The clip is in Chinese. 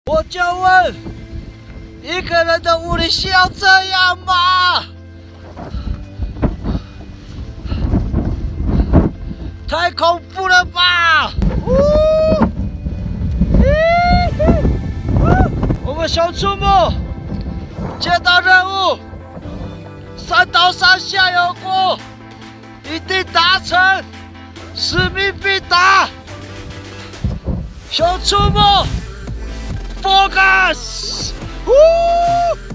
我就问，一个人的武力需要这样吗？太恐怖了吧！我们熊出没接到任务，山岛上下有过，一定达成，使命必达。熊出没 ，Focus！